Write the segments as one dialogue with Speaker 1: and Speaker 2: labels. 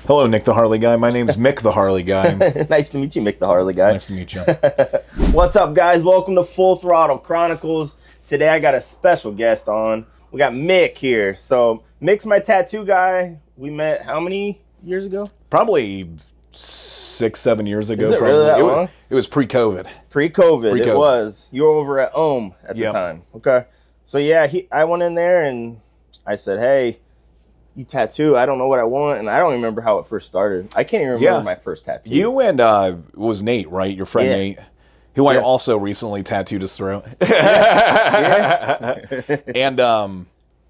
Speaker 1: Hello, Nick the Harley Guy. My name's Mick the Harley Guy.
Speaker 2: Nice to meet you, Mick the Harley Guy.
Speaker 1: Nice to meet you.
Speaker 2: What's up, guys? Welcome to Full Throttle Chronicles. Today I got a special guest on. We got Mick here. So Mick's my tattoo guy. We met how many years ago?
Speaker 1: Probably 6-7 years ago.
Speaker 2: Is it
Speaker 1: probably.
Speaker 2: really that long?
Speaker 1: It was pre-COVID.
Speaker 2: Pre-COVID, it was. You were over at Ohm at the time. Okay. So yeah, I went in there and I said, hey, you tattoo, I don't know what I want, and I don't remember how it first started. I can't even remember my first tattoo.
Speaker 1: You and it was Nate, right? Your friend Nate, who I also recently tattooed his throat. And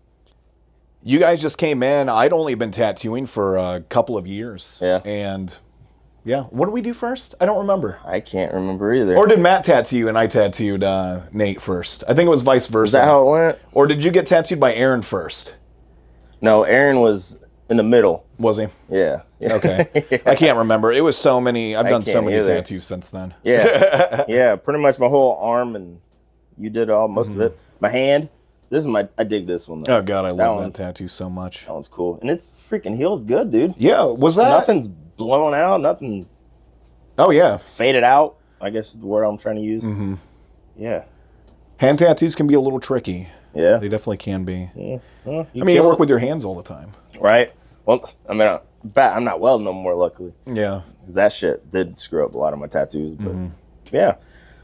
Speaker 1: you guys just came in. I'd only been tattooing for a couple of years. Yeah. And yeah, what did we do first? I don't remember.
Speaker 2: I can't remember either.
Speaker 1: Or did Matt tattoo you and I tattooed Nate first? I think it was vice versa.
Speaker 2: Is that how it went?
Speaker 1: Or did you get tattooed by Aaron first?
Speaker 2: No, Aaron was in the middle.
Speaker 1: Was he?
Speaker 2: Yeah.
Speaker 1: Okay. I can't remember. It was so many. I've done so many tattoos since then.
Speaker 2: Yeah. Yeah. Pretty much my whole arm, and you did most of it. My hand. This is I dig this one though.
Speaker 1: Oh God, I love that tattoo so much.
Speaker 2: That one's cool, and it's freaking healed good, dude.
Speaker 1: Yeah. Was that?
Speaker 2: Nothing's blown out. Nothing.
Speaker 1: Oh yeah.
Speaker 2: Faded out, I guess is the word I'm trying to use. Yeah.
Speaker 1: Hand tattoos can be a little tricky.
Speaker 2: Yeah.
Speaker 1: They definitely can be.
Speaker 2: Yeah. Well,
Speaker 1: I mean, you work with your hands all the time.
Speaker 2: Right. Well, I mean, I'm not welding no more, luckily.
Speaker 1: Yeah.
Speaker 2: That shit did screw up a lot of my tattoos, but yeah.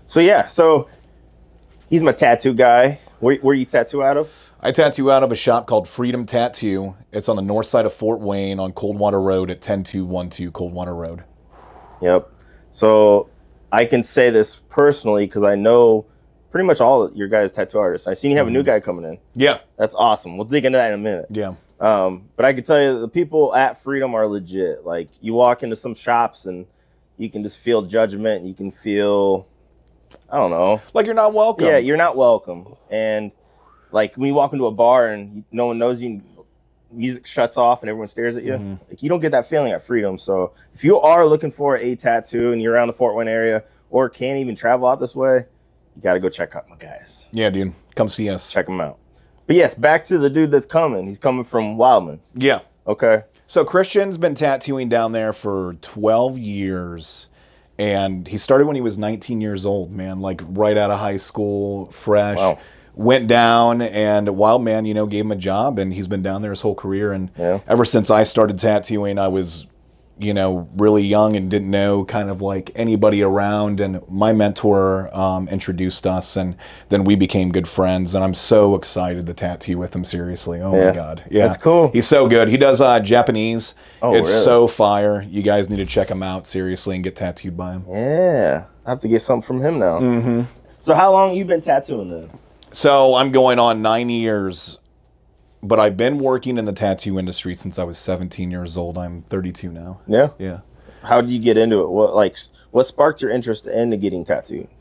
Speaker 2: So he's my tattoo guy. Where you tattoo out of?
Speaker 1: I tattoo out of a shop called Freedom Tattoo. It's on the north side of Fort Wayne on Coldwater Road at 10212 Coldwater Road.
Speaker 2: Yep. So I can say this personally because I know pretty much all your guys' tattoo artists. I seen you have a new guy coming in.
Speaker 1: Yeah.
Speaker 2: That's awesome. We'll dig into that in a minute.
Speaker 1: Yeah.
Speaker 2: But I can tell you the people at Freedom are legit. Like, you walk into some shops and you can just feel judgment. You can feel, I don't know.
Speaker 1: Like you're not welcome.
Speaker 2: Yeah, you're not welcome. And like when you walk into a bar and no one knows you, music shuts off and everyone stares at you. Like, you don't get that feeling at Freedom. So if you are looking for a tattoo and you're around the Fort Wayne area or can't even travel out this way, you got to go check out my guys.
Speaker 1: Yeah, dude. Come see us.
Speaker 2: Check them out. But yes, back to the dude that's coming. He's coming from Wildman.
Speaker 1: Yeah.
Speaker 2: Okay.
Speaker 1: So Christian's been tattooing down there for 12 years. And he started when he was 19 years old, man. Like right out of high school, fresh. Wow. Went down, and Wildman, gave him a job. And he's been down there his whole career. And ever since I started tattooing, I was really young and didn't know kind of like anybody around, and my mentor introduced us, and then we became good friends, and I'm so excited to tattoo with him, seriously. Oh my God. Yeah.
Speaker 2: That's cool.
Speaker 1: He's so good. He does Japanese.
Speaker 2: Oh,
Speaker 1: it's
Speaker 2: really?
Speaker 1: so fire. You guys need to check him out, seriously, and get tattooed by him.
Speaker 2: Yeah. I have to get something from him now. So how long you been tattooing then?
Speaker 1: So I'm going on 9 years. But I've been working in the tattoo industry since I was 17 years old. I'm 32 now.
Speaker 2: Yeah?
Speaker 1: Yeah.
Speaker 2: How did you get into it? What sparked your interest into getting tattooing?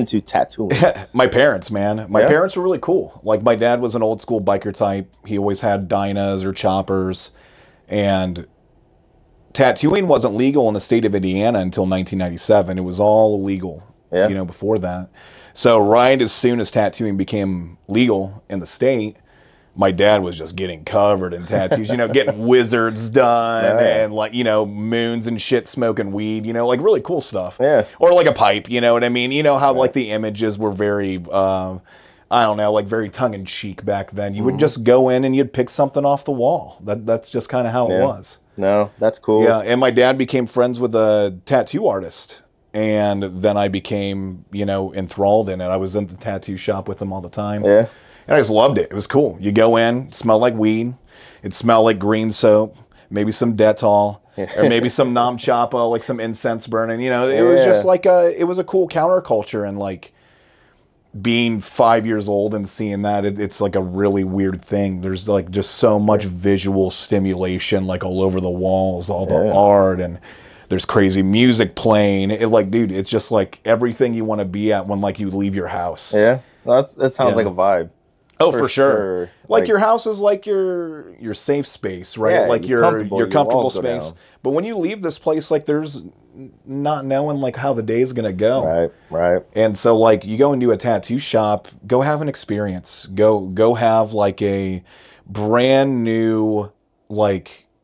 Speaker 1: My parents, man. My parents were really cool. Like, my dad was an old school biker type. He always had Dynas or choppers. And tattooing wasn't legal in the state of Indiana until 1997. It was all illegal, before that. So right as soon as tattooing became legal in the state, my dad was just getting covered in tattoos, getting wizards done and moons and shit, smoking weed, like really cool stuff.
Speaker 2: Yeah.
Speaker 1: Or like a pipe, you know what I mean? You know how like the images were very, I don't know, like very tongue in cheek back then. You would just go in and you'd pick something off the wall. That's just kind of how it was.
Speaker 2: No, that's cool.
Speaker 1: Yeah. And my dad became friends with a tattoo artist. And then I became, enthralled in it. I was in the tattoo shop with him all the time.
Speaker 2: Yeah.
Speaker 1: And I just loved it. It was cool. You go in, smell like weed. It smelled like green soap, maybe some Dettol, or maybe some Nam Chapa, like some incense burning. It was just like it was a cool counterculture. And like being 5 years old and seeing that, it's like a really weird thing. There's like just so much visual stimulation, like all over the walls, all the art, and there's crazy music playing. Dude, it's just like everything you want to be at when like you leave your house.
Speaker 2: Yeah, well, that sounds like a vibe.
Speaker 1: Oh, for sure. Like your house is like your safe space, right?
Speaker 2: Yeah,
Speaker 1: like your comfortable space.
Speaker 2: Down.
Speaker 1: But when you leave this place, like there's not knowing like how the day is gonna go.
Speaker 2: Right.
Speaker 1: And so like you go into a tattoo shop, go have an experience. Go have like a brand new like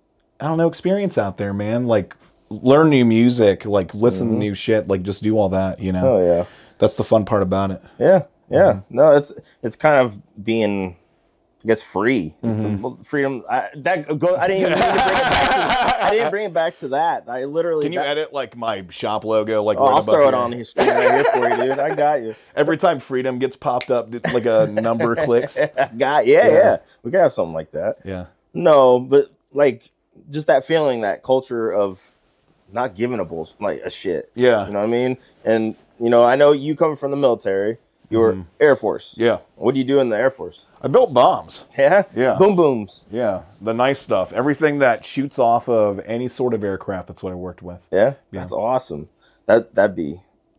Speaker 1: I don't know, experience out there, man. Like, learn new music, like, listen to new shit, like, just do all that, you know?
Speaker 2: Oh, yeah.
Speaker 1: That's the fun part about it.
Speaker 2: Yeah, yeah. No, it's kind of being, I guess, free. Freedom. I didn't even mean to bring it back. I didn't bring it back to that. I literally.
Speaker 1: Can you edit like my shop logo? Like,
Speaker 2: I'll throw it on the screen right here for you, dude. I got you.
Speaker 1: Every time freedom gets popped up, like a number clicks.
Speaker 2: Yeah. We could have something like that.
Speaker 1: Yeah.
Speaker 2: No, but like just that feeling, that culture of not giving a shit.
Speaker 1: Yeah.
Speaker 2: You know what I mean? And you know, I know you coming from the military. You were Air Force.
Speaker 1: Yeah.
Speaker 2: What do you do in the Air Force?
Speaker 1: I built bombs.
Speaker 2: Yeah?
Speaker 1: Yeah.
Speaker 2: Boom booms.
Speaker 1: Yeah. The nice stuff. Everything that shoots off of any sort of aircraft, that's what I worked with.
Speaker 2: Yeah? That's awesome. That'd be...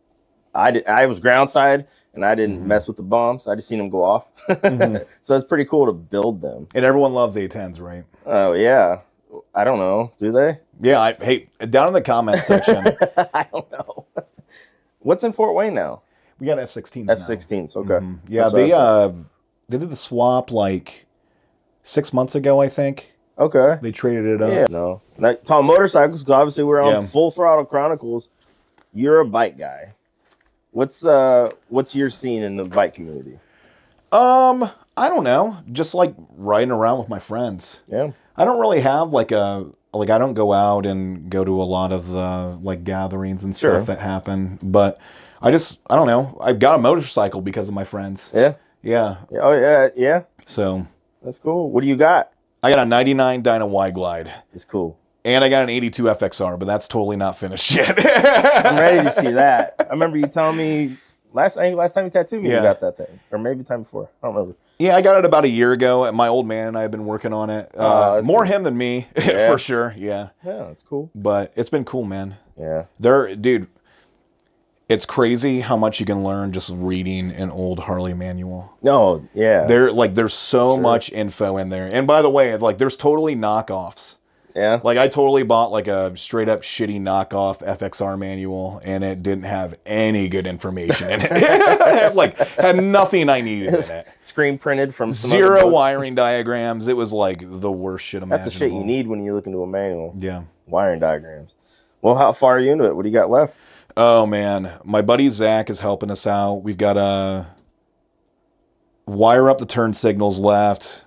Speaker 2: I was ground side, and I didn't mess with the bombs. I just seen them go off. So it's pretty cool to build them.
Speaker 1: And everyone loves A-10s, right?
Speaker 2: Oh, yeah. I don't know. Do they?
Speaker 1: Yeah. Hey, down in the comments section.
Speaker 2: I don't know. What's in Fort Wayne now?
Speaker 1: We got F-16s
Speaker 2: F-16s, okay.
Speaker 1: Yeah, they did the swap like 6 months ago, I think.
Speaker 2: Okay.
Speaker 1: They traded it up.
Speaker 2: Yeah, no. Like, talking motorcycles, because obviously we're on Full Throttle Chronicles. You're a bike guy. What's your scene in the bike community?
Speaker 1: I don't know. Just like riding around with my friends.
Speaker 2: Yeah.
Speaker 1: I don't really have I don't go out and go to a lot of the like gatherings and stuff that happen, but I don't know. I got a motorcycle because of my friends.
Speaker 2: Yeah.
Speaker 1: Yeah.
Speaker 2: Oh yeah, yeah.
Speaker 1: So
Speaker 2: that's cool. What do you got?
Speaker 1: I got a 99 Dyna Y-Glide.
Speaker 2: It's cool.
Speaker 1: And I got an 82 FXR, but that's totally not finished yet.
Speaker 2: I'm ready to see that. I remember you telling me last time you tattooed me, you got that thing. Or maybe the time before. I don't remember.
Speaker 1: Yeah, I got it about a year ago. My old man and I have been working on it. More cool. Him than me, for sure. Yeah.
Speaker 2: Yeah, that's cool.
Speaker 1: But it's been cool, man.
Speaker 2: Yeah.
Speaker 1: Dude, it's crazy how much you can learn just reading an old Harley manual.
Speaker 2: No, yeah.
Speaker 1: There's so much info in there. And by the way, like there's totally knockoffs.
Speaker 2: Yeah.
Speaker 1: Like I totally bought like a straight up shitty knockoff FXR manual and it didn't have any good information in it. Like had nothing I needed in it.
Speaker 2: Screen printed from some
Speaker 1: zero wiring diagrams. It was like the worst shit imaginable.
Speaker 2: That's the shit you need when you look into a manual.
Speaker 1: Yeah.
Speaker 2: Wiring diagrams. Well, how far are you into it? What do you got left?
Speaker 1: Oh man, my buddy Zach is helping us out. We've got to wire up the turn signals left.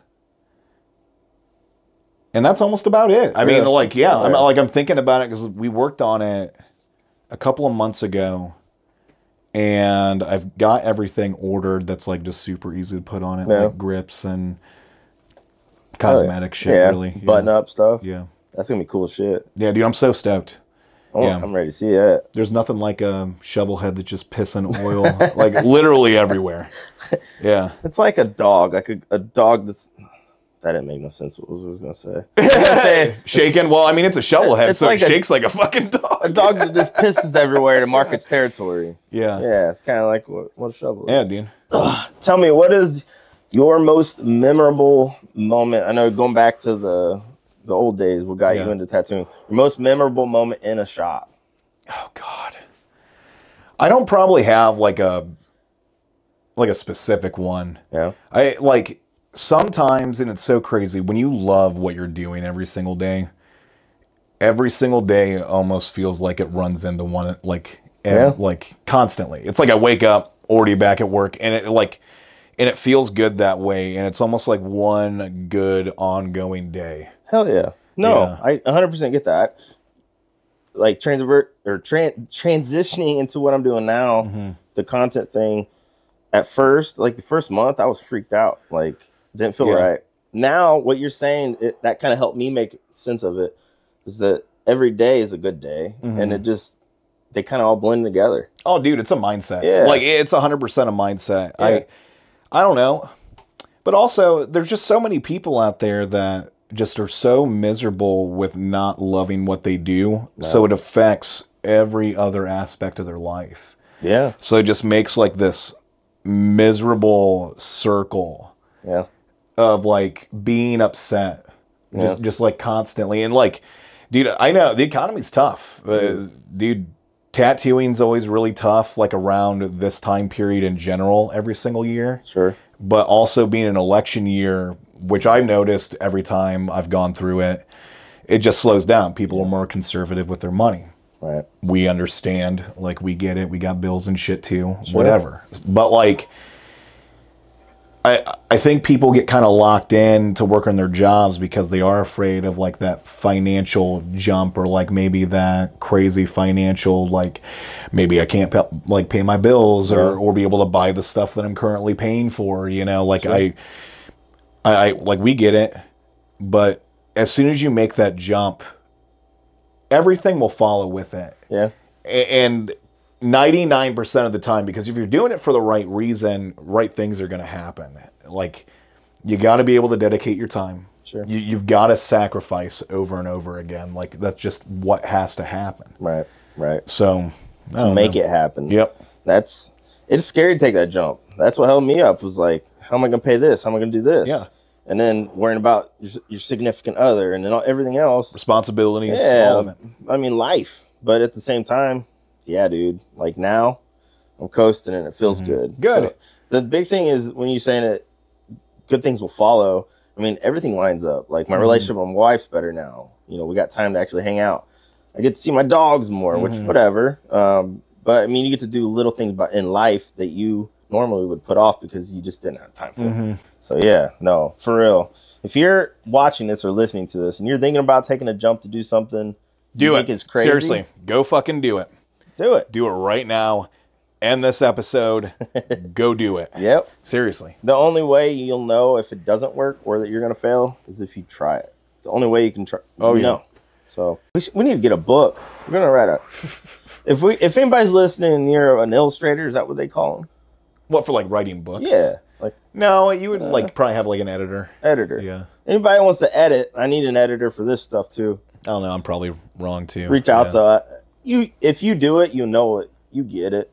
Speaker 1: And that's almost about it. I mean, like, I'm thinking about it because we worked on it a couple of months ago, and I've got everything ordered that's like just super easy to put on it, like grips and cosmetic shit, really.
Speaker 2: Button up stuff.
Speaker 1: Yeah.
Speaker 2: That's going to be cool shit.
Speaker 1: Yeah, dude, I'm so stoked.
Speaker 2: Oh, yeah. I'm ready to see that.
Speaker 1: There's nothing like a shovel head that's just pissing oil, like literally everywhere. Yeah.
Speaker 2: It's like a dog, a dog that's... That didn't make no sense. What was I going to say?
Speaker 1: Shaking? Well, I mean, it's a shovel head, so it shakes like a fucking dog.
Speaker 2: A dog that just pisses everywhere to mark its territory.
Speaker 1: Yeah.
Speaker 2: Yeah, it's kind of like what a shovel is.
Speaker 1: Yeah, dude.
Speaker 2: Tell me, what is your most memorable moment? I know going back to the old days, what got you into tattooing. Your most memorable moment in a shop.
Speaker 1: Oh, God. I don't probably have like a specific one.
Speaker 2: Yeah.
Speaker 1: Sometimes, and it's so crazy, when you love what you're doing every single day almost feels like it runs into one, like constantly. It's like I wake up already back at work, and it feels good that way, and it's almost like one good ongoing day.
Speaker 2: Hell yeah. No, I 100% get that. Like transitioning into what I'm doing now, the content thing. At first, like the first month, I was freaked out. Like, didn't feel right. Now, what you're saying, that kind of helped me make sense of it, is that every day is a good day, and they kind of all blend together.
Speaker 1: Oh, dude, it's a mindset.
Speaker 2: Yeah.
Speaker 1: Like, it's 100% a mindset. Yeah. I don't know. But also, there's just so many people out there that just are so miserable with not loving what they do, so it affects every other aspect of their life.
Speaker 2: Yeah.
Speaker 1: So it just makes, like, this miserable circle of like being upset just like constantly, and like, dude, I know the economy's tough, dude. Tattooing's always really tough, like around this time period in general every single year.
Speaker 2: Sure.
Speaker 1: But also being an election year, which I've noticed every time I've gone through it, It just slows down. People are more conservative with their money.
Speaker 2: Right.
Speaker 1: We understand, like, we get it. We got bills and shit too,
Speaker 2: Sure.
Speaker 1: whatever. But like, I think people get kind of locked in to work on their jobs because they are afraid of like that financial jump, or like maybe that crazy financial, like maybe I can't pay my bills, or be able to buy the stuff that I'm currently paying for, you know, like
Speaker 2: Sure.
Speaker 1: I like, we get it, but as soon as you make that jump, everything will follow with it.
Speaker 2: Yeah.
Speaker 1: And 99% of the time, because if you're doing it for the right reason, right things are going to happen. Like, you got to be able to dedicate your time.
Speaker 2: Sure.
Speaker 1: You've got to sacrifice over and over again. Like, that's just what has to happen.
Speaker 2: Right. Right.
Speaker 1: So,
Speaker 2: To make it happen.
Speaker 1: Yep.
Speaker 2: It's scary to take that jump. That's what held me up, was like, how am I going to pay this? How am I going to do this?
Speaker 1: Yeah.
Speaker 2: And then worrying about your significant other, and then everything else.
Speaker 1: Responsibilities.
Speaker 2: Yeah.
Speaker 1: All of it.
Speaker 2: I mean, life. But at the same time, yeah, dude. Like, now, I'm coasting and it feels good.
Speaker 1: Good.
Speaker 2: So the big thing is, when you're saying it, good things will follow. I mean, everything lines up. Like, my relationship with my wife's better now. You know, we got time to actually hang out. I get to see my dogs more, which, whatever. But I mean, you get to do little things in life that you normally would put off because you just didn't have time for it. So yeah, no, for real. If you're watching this or listening to this and you're thinking about taking a jump to do something you think is crazy,
Speaker 1: Seriously, go fucking do it.
Speaker 2: do it.
Speaker 1: Do it right now. End this episode. Go do it.
Speaker 2: Yep.
Speaker 1: Seriously.
Speaker 2: The only way you'll know if it doesn't work or that you're going to fail is if you try it. The only way you can try.
Speaker 1: Oh, yeah.
Speaker 2: No. So we need to get a book. We're going to write a... If anybody's listening and you're an illustrator, is that what they call them?
Speaker 1: What, for like writing books?
Speaker 2: Yeah. Like,
Speaker 1: no, you would like probably have like an editor.
Speaker 2: editor.
Speaker 1: Yeah.
Speaker 2: Anybody wants to edit, I need an editor for this stuff too.
Speaker 1: I don't know. I'm probably wrong too.
Speaker 2: Reach out to you. If you do it, you know it. You get it.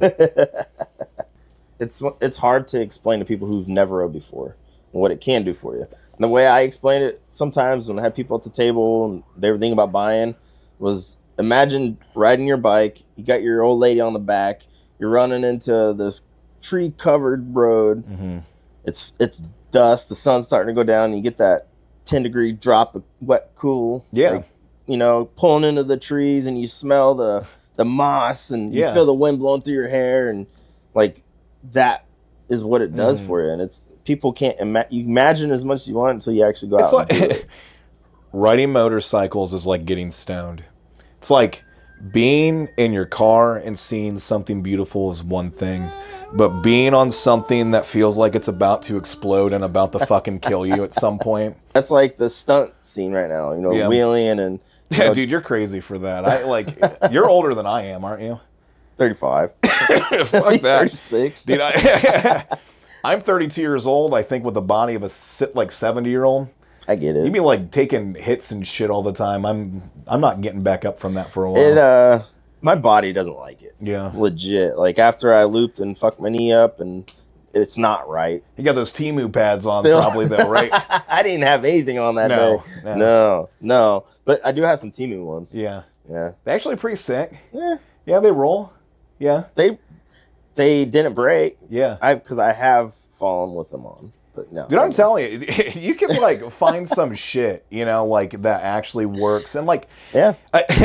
Speaker 2: It's hard to explain to people who've never rode before and what it can do for you. And the way I explain it sometimes when I have people at the table and they were thinking about buying was, imagine riding your bike. You got your old lady on the back. You're running into this tree-covered road. It's dust. The sun's starting to go down. And you get that 10-degree drop of wet cool.
Speaker 1: Yeah.
Speaker 2: Like, you know, pulling into the trees, and you smell the moss, and you feel the wind blowing through your hair, and like that is what it does for you. And it's, people can't you imagine as much as you want until you actually go out and do it.
Speaker 1: Riding motorcycles is like getting stoned. It's like being in your car and seeing something beautiful is one thing, but being on something that feels like it's about to explode and about to fucking kill you at some point.
Speaker 2: That's like the stunt scene right now, you know, wheeling and...
Speaker 1: Yeah, dude, you're crazy for that. I like, you're older than I am, aren't you?
Speaker 2: 35.
Speaker 1: Fuck that.
Speaker 2: 36.
Speaker 1: Dude, I'm 32 years old, I think, with the body of a 70-year-old.
Speaker 2: I get it.
Speaker 1: You mean like taking hits and shit all the time. I'm not getting back up from that for a while.
Speaker 2: My body doesn't like it.
Speaker 1: Yeah.
Speaker 2: Legit. Like, after I looped and fucked my knee up, and it's not right.
Speaker 1: You got those Temu pads on probably though, right?
Speaker 2: I didn't have anything on that day. No. But I do have some Temu ones.
Speaker 1: Yeah.
Speaker 2: Yeah.
Speaker 1: They're actually pretty sick.
Speaker 2: Yeah.
Speaker 1: Yeah, they roll. Yeah.
Speaker 2: They didn't break.
Speaker 1: Yeah.
Speaker 2: Because I have fallen with them on. But no.
Speaker 1: Dude, I'm telling you, you can like find some shit, you know, like that actually works. And like,
Speaker 2: yeah.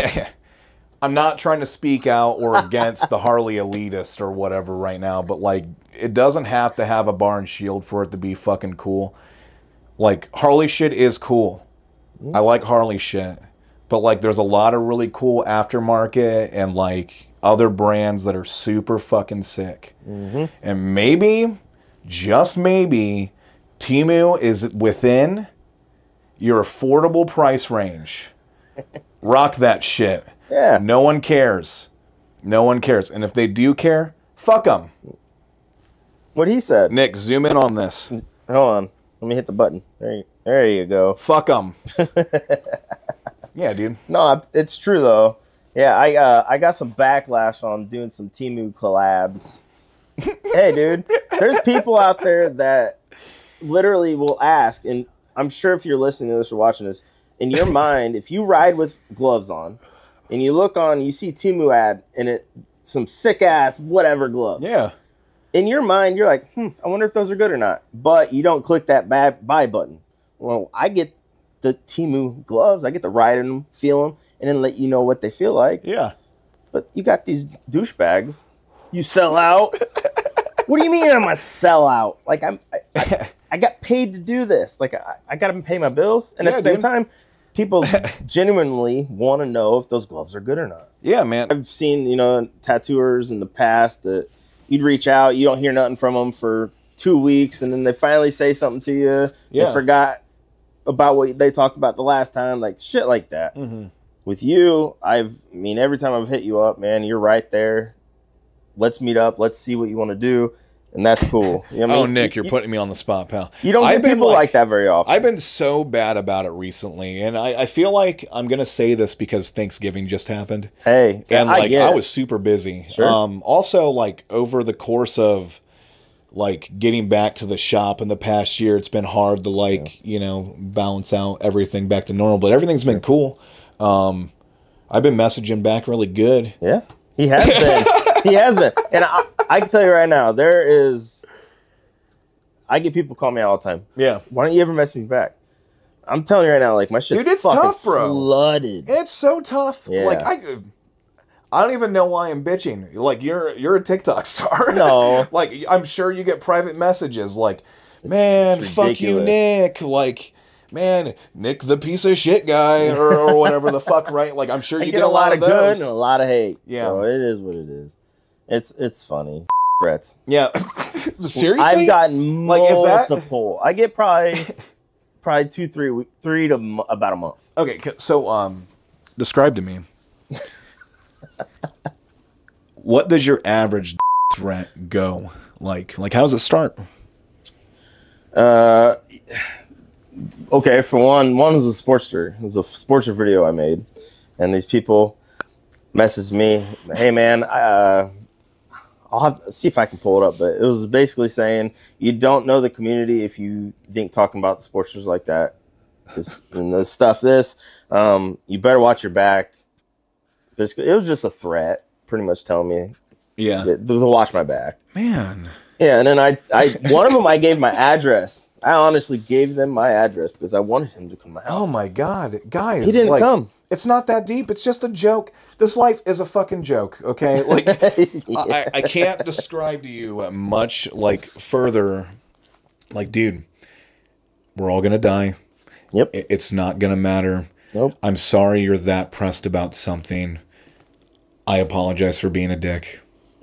Speaker 1: I'm not trying to speak out or against the Harley elitist or whatever right now, but like, it doesn't have to have a bar and shield for it to be fucking cool. Like, Harley shit is cool. I like Harley shit. But like, there's a lot of really cool aftermarket and like other brands that are super fucking sick. And maybe, just maybe, Temu is within your affordable price range. Rock that shit.
Speaker 2: Yeah.
Speaker 1: No one cares. No one cares. And if they do care, fuck them.
Speaker 2: What he said.
Speaker 1: Nick, zoom in on this.
Speaker 2: Hold on. Let me hit the button. There you go.
Speaker 1: Fuck them. Yeah, dude.
Speaker 2: No, it's true though. Yeah, I got some backlash on doing some Temu collabs. Hey, dude, there's people out there that literally will ask, and I'm sure if you're listening to this or watching this, in your mind, if you ride with gloves on, and you look on, you see Temu ad, and some sick ass whatever gloves.
Speaker 1: Yeah.
Speaker 2: In your mind, you're like, I wonder if those are good or not. But you don't click that buy button. Well, I get the Temu gloves. I get to ride in them, feel them, and then let you know what they feel like.
Speaker 1: Yeah.
Speaker 2: But you got these douchebags. You sell out. What do you mean I'm a sellout? Like I got paid to do this. Like I got to pay my bills, and at the same time, people genuinely want to know if those gloves are good or not.
Speaker 1: Yeah, man.
Speaker 2: I've seen, you know, tattooers in the past that you'd reach out, you don't hear nothing from them for 2 weeks, and then they finally say something to you. Yeah. They forgot about what they talked about the last time, like shit like that. With you, I mean, every time I've hit you up, man, you're right there. Let's meet up. Let's see what you want to do. And that's cool. You know what I mean?
Speaker 1: Nick, you're putting me on the spot, pal.
Speaker 2: You don't get people like that very often.
Speaker 1: I've been so bad about it recently, and I feel like I'm going to say this because Thanksgiving just happened.
Speaker 2: Hey,
Speaker 1: and like I was super busy.
Speaker 2: Sure.
Speaker 1: Also, like over the course of like getting back to the shop in the past year, it's been hard to like, you know, balance out everything back to normal, but everything's been cool. I've been messaging back really good.
Speaker 2: Yeah, he has been. He has been. And I can tell you right now, I get people call me all the time.
Speaker 1: Yeah.
Speaker 2: Why don't you ever message me back? I'm telling you right now, like my shit's
Speaker 1: Dude, it's
Speaker 2: fucking
Speaker 1: tough, bro.
Speaker 2: Flooded.
Speaker 1: It's so tough.
Speaker 2: Yeah.
Speaker 1: Like I don't even know why I'm bitching. Like you're a TikTok star.
Speaker 2: No.
Speaker 1: Like I'm sure you get private messages like, man, fuck you, Nick. Like, man, Nick the piece of shit guy or whatever the fuck, right? Like I'm sure you get a lot of
Speaker 2: good
Speaker 1: those.
Speaker 2: and a lot of hate.
Speaker 1: Yeah.
Speaker 2: So it is what it is. It's funny. Threats.
Speaker 1: Yeah. Seriously?
Speaker 2: I've gotten multiple. I get probably 2, 3 to about a month.
Speaker 1: Okay, so describe to me. What does your average threat go like? Like how does it start?
Speaker 2: Okay, for one was a Sportster. It was a Sportster video I made, and these people messaged me, "Hey man, I'll have to see if I can pull it up," but it was basically saying you don't know the community if you think talking about the Sportsters like that, and the stuff. You better watch your back. It was just a threat, pretty much telling me, to watch my back.
Speaker 1: Man.
Speaker 2: Yeah, and then I one of them I gave my address. I honestly gave them my address because I wanted him to come to my house.
Speaker 1: Oh my God, guys!
Speaker 2: He didn't come.
Speaker 1: It's not that deep. It's just a joke. This life is a fucking joke, okay? Like, I can't describe to you much, like, further. Like, dude, we're all gonna die.
Speaker 2: Yep.
Speaker 1: It's not gonna matter.
Speaker 2: Nope.
Speaker 1: I'm sorry you're that pressed about something. I apologize for being a dick.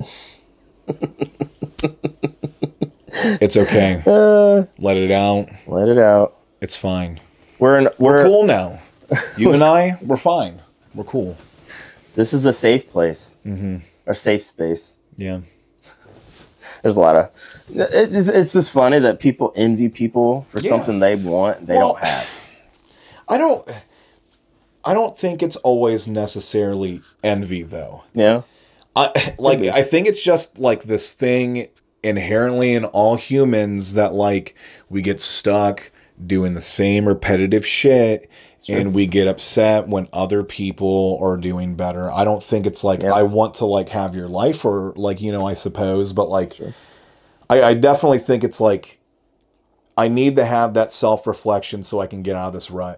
Speaker 1: It's okay. Let it out.
Speaker 2: Let it out.
Speaker 1: It's fine.
Speaker 2: We're
Speaker 1: cool now. You and I, we're fine. We're cool.
Speaker 2: This is a safe place. Or safe space.
Speaker 1: Yeah.
Speaker 2: There's a lot of... It's just funny that people envy people for something they want they don't have.
Speaker 1: I don't think it's always necessarily envy, though.
Speaker 2: Yeah.
Speaker 1: I think it's just like this thing inherently in all humans that like we get stuck doing the same repetitive shit. Sure. And we get upset when other people are doing better. I don't think it's like I want to like have your life or like, you know, I suppose, but like I definitely think it's like I need to have that self-reflection so I can get out of this rut.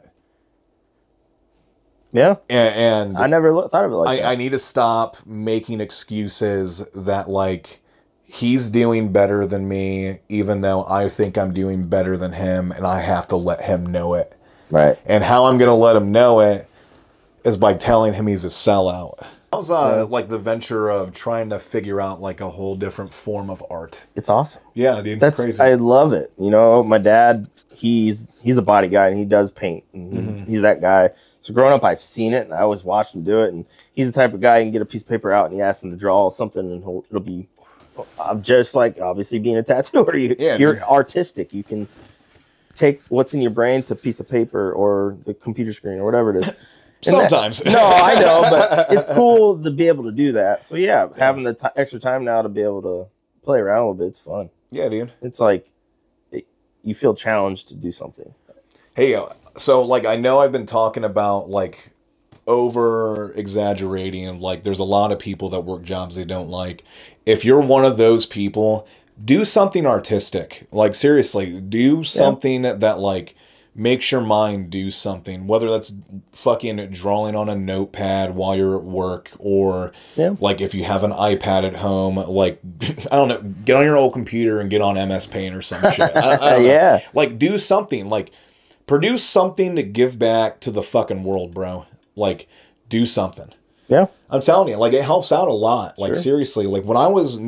Speaker 2: Yeah.
Speaker 1: And
Speaker 2: I never thought of it like that.
Speaker 1: I need to stop making excuses that like he's doing better than me, even though I think I'm doing better than him, and I have to let him know it.
Speaker 2: Right.
Speaker 1: And how I'm going to let him know it is by telling him he's a sellout. How's like the venture of trying to figure out like a whole different form of art?
Speaker 2: It's awesome.
Speaker 1: Yeah, dude.
Speaker 2: That's crazy. I love it. You know, my dad, he's a body guy and he does paint. And he's that guy. So growing up, I've seen it and I always watched him do it. And he's the type of guy you can get a piece of paper out and you ask him to draw something and it'll be just like obviously being a tattooer. You're artistic. You can take what's in your brain to a piece of paper or the computer screen or whatever it is.
Speaker 1: Sometimes.
Speaker 2: No, I know, but it's cool to be able to do that. So yeah, having the extra time now to be able to play around a little bit, it's fun.
Speaker 1: Yeah, dude.
Speaker 2: It's like you feel challenged to do something.
Speaker 1: Hey, so like I know I've been talking about like over exaggerating, like there's a lot of people that work jobs they don't like. If you're one of those people, do something artistic. Like seriously, do something that like makes your mind do something, whether that's fucking drawing on a notepad while you're at work, or like if you have an iPad at home, like, I don't know, get on your old computer and get on MS Paint or some shit. I don't know. Like, do something, like, produce something to give back to the fucking world, bro. Like, do something.
Speaker 2: Yeah.
Speaker 1: I'm telling you, like, it helps out a lot. Like, seriously, like, before I was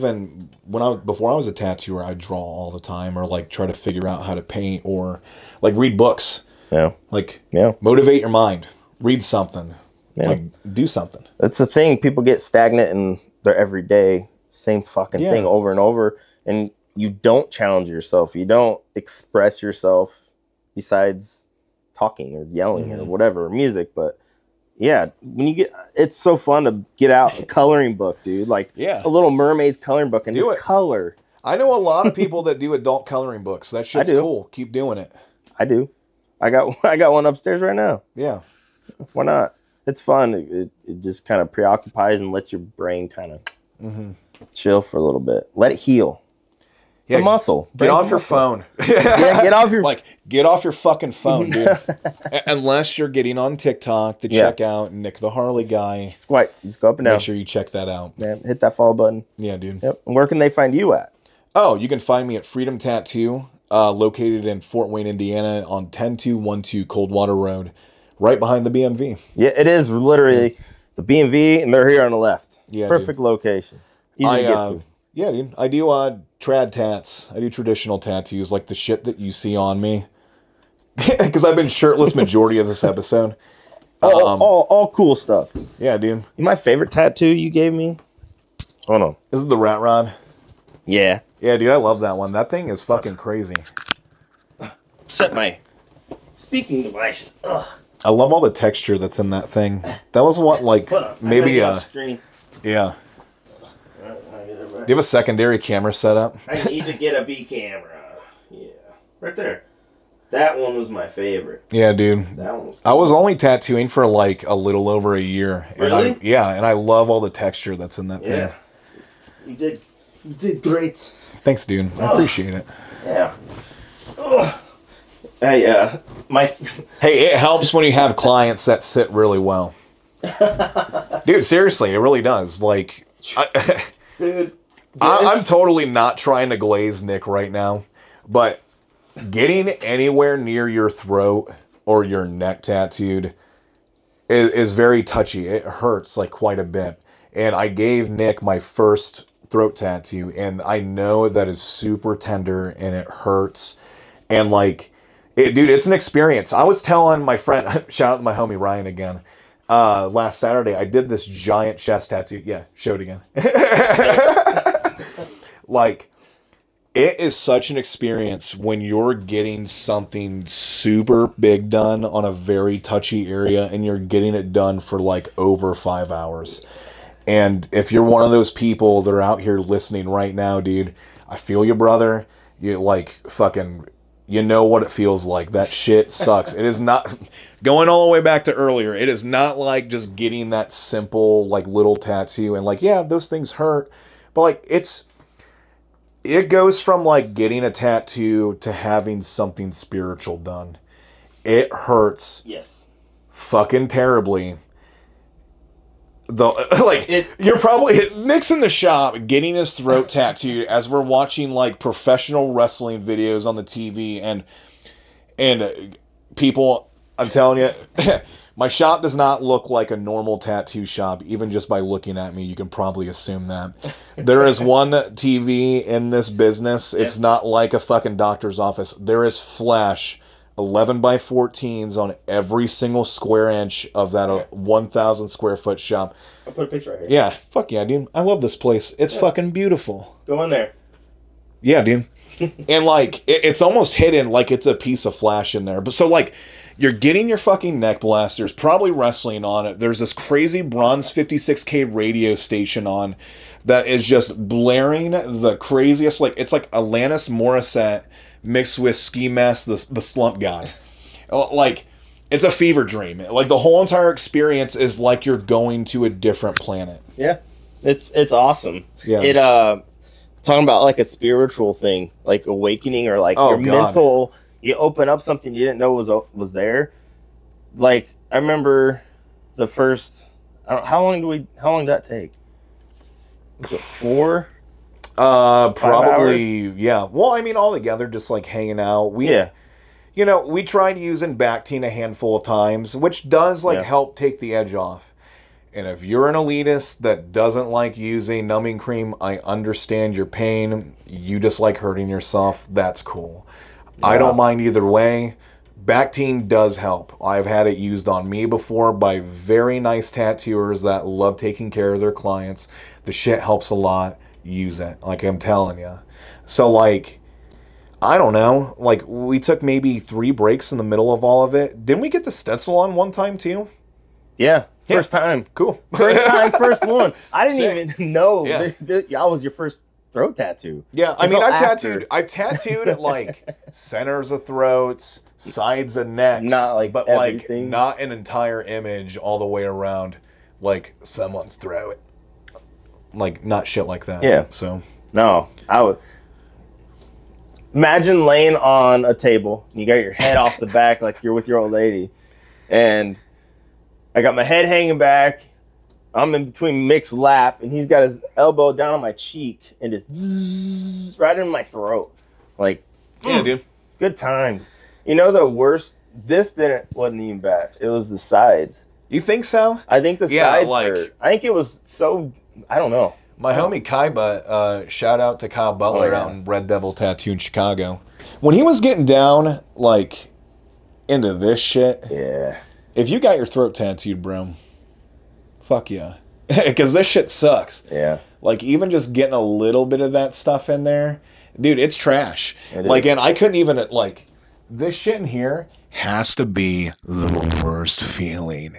Speaker 1: a tattooer, I'd draw all the time, or like try to figure out how to paint, or like read books. Yeah. Like, motivate your mind. Read something. Yeah. Like, do something.
Speaker 2: That's the thing. People get stagnant in their everyday same fucking thing over and over, and you don't challenge yourself. You don't express yourself besides talking or yelling or whatever, music. But yeah, when you it's so fun to get out a coloring book, dude. Like a Little Mermaid's coloring book and just color.
Speaker 1: I know a lot of people that do adult coloring books. That shit's cool. Keep doing it.
Speaker 2: I do. I got one upstairs right now. Yeah. Why not? It's fun. It just kind of preoccupies and lets your brain kind of chill for a little bit. Let it heal. Yeah, the muscle.
Speaker 1: Get off your phone.
Speaker 2: Get off your
Speaker 1: get off your fucking phone, dude. Unless you're getting on TikTok to check out Nick the Harley guy.
Speaker 2: Just go up and down.
Speaker 1: Make sure you check that out.
Speaker 2: Man, hit that follow button.
Speaker 1: Yeah, dude.
Speaker 2: Yep. And where can they find you at?
Speaker 1: Oh, you can find me at Freedom Tattoo, located in Fort Wayne, Indiana, on 10212 Coldwater Road, right behind the BMV.
Speaker 2: Yeah, it is literally the BMV, and they're here on the left. Yeah, perfect location. Easy to get to.
Speaker 1: Yeah, dude. I do trad tats. I do traditional tattoos, like the shit that you see on me. Because I've been shirtless majority of this episode.
Speaker 2: All cool stuff.
Speaker 1: Yeah, dude.
Speaker 2: My favorite tattoo you gave me? Hold on.
Speaker 1: Is it the rat rod?
Speaker 2: Yeah.
Speaker 1: Yeah, dude, I love that one. That thing is fucking crazy.
Speaker 2: Set my speaking device. Ugh.
Speaker 1: I love all the texture that's in that thing. That was what, like, maybe yeah. Do you have a secondary camera set up?
Speaker 2: I need to get a B camera. Yeah. Right there. That one was my favorite.
Speaker 1: Yeah, dude.
Speaker 2: That one was cool.
Speaker 1: I was only tattooing for like a little over a year.
Speaker 2: Really?
Speaker 1: And I love all the texture that's in that thing.
Speaker 2: You did great.
Speaker 1: Thanks, dude. I appreciate it.
Speaker 2: Yeah. Hey,
Speaker 1: Hey, it helps when you have clients that sit really well. Dude, seriously, it really does. Like,
Speaker 2: dude.
Speaker 1: I'm totally not trying to glaze Nick right now, but getting anywhere near your throat or your neck tattooed is very touchy. It hurts like quite a bit. And I gave Nick my first throat tattoo, and I know that is super tender and it hurts. And like, dude, it's an experience. I was telling my friend, shout out to my homie Ryan again, last Saturday, I did this giant chest tattoo. Yeah, show it again. Like, it is such an experience when you're getting something super big done on a very touchy area, and you're getting it done for like over 5 hours. And if you're one of those people that are out here listening right now, dude, I feel you, brother. You like fucking, you know what it feels like. That shit sucks. It is not, going all the way back to earlier, it is not like just getting that simple like little tattoo and like, yeah, those things hurt. But like, it goes from like getting a tattoo to having something spiritual done. It hurts.
Speaker 2: Yes.
Speaker 1: Fucking terribly. You're probably Nick's in the shop getting his throat tattooed as we're watching like professional wrestling videos on the TV, and people, I'm telling you, my shop does not look like a normal tattoo shop. Even just by looking at me, you can probably assume that. There is one TV in this business. It's not like a fucking doctor's office. There is flash 11 by 14s on every single square inch of that 1,000 square foot shop.
Speaker 2: I'll put a picture right here.
Speaker 1: Yeah, fuck yeah, dude. I love this place. It's fucking beautiful.
Speaker 2: Go in there.
Speaker 1: Yeah, dude. And like, it's almost hidden like it's a piece of flash in there. But so like, you're getting your fucking neck blessed. There's probably wrestling on it. There's this crazy bronze 56K radio station on that is just blaring the craziest, like, it's like Alanis Morissette mixed with Ski Mask, the slump guy. Like, it's a fever dream. Like, the whole entire experience is like you're going to a different planet.
Speaker 2: Yeah. It's awesome.
Speaker 1: Yeah.
Speaker 2: Talking about like a spiritual thing, like awakening or like your mental, you open up something you didn't know was there. Like I remember the first. How long did that take? Was it 4?
Speaker 1: Probably, yeah. Well, I mean, all together, just like hanging out. You know, we tried using Bactine a handful of times, which does like help take the edge off. And if you're an elitist that doesn't like using numbing cream, I understand your pain. You just like hurting yourself. That's cool. Yeah. I don't mind either way. Bactine does help. I've had it used on me before by very nice tattooers that love taking care of their clients. The shit helps a lot. Use it. Like I'm telling you. So like, I don't know. Like we took maybe 3 breaks in the middle of all of it. Didn't we get the stencil on one time too?
Speaker 2: Yeah. First time.
Speaker 1: Cool.
Speaker 2: First time, first one. I didn't even know that was your first throat tattoo.
Speaker 1: Yeah, I mean, I've tattooed at like centers of throats, sides of necks,
Speaker 2: not like
Speaker 1: but
Speaker 2: everything.
Speaker 1: Like not an entire image all the way around, like someone's throat. Like not shit like that.
Speaker 2: Yeah.
Speaker 1: So
Speaker 2: no, I would imagine laying on a table. And you got your head off the back like you're with your old lady, and I got my head hanging back. I'm in between Mick's lap, and he's got his elbow down on my cheek, and just zzz, right in my throat. Like,
Speaker 1: yeah, dude.
Speaker 2: Good times. You know the worst? This wasn't even bad. It was the sides.
Speaker 1: You think so?
Speaker 2: I think the sides hurt. I think it was so. I don't know.
Speaker 1: My homie Kaiba, shout out to Kyle Butler out in Red Devil Tattoo in Chicago. When he was getting down, like, into this shit.
Speaker 2: Yeah.
Speaker 1: If you got your throat tattooed, bro, fuck yeah. Because this shit sucks.
Speaker 2: Yeah.
Speaker 1: Like, even just getting a little bit of that stuff in there, dude, it's trash. Like, and I couldn't even, like, this shit in here has to be the worst feeling